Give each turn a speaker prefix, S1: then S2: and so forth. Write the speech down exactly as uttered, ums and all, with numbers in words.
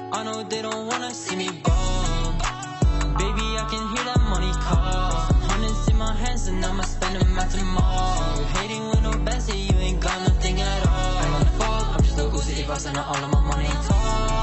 S1: I know they don't wanna see me ball. Baby, I can hear that money call. Hundreds in my hands and I'ma spend them at tomorrow. You hating with no bands, yeah, you ain't got nothing at all. I'm on the fall, I'm just a Uzi if I send all of my money tall.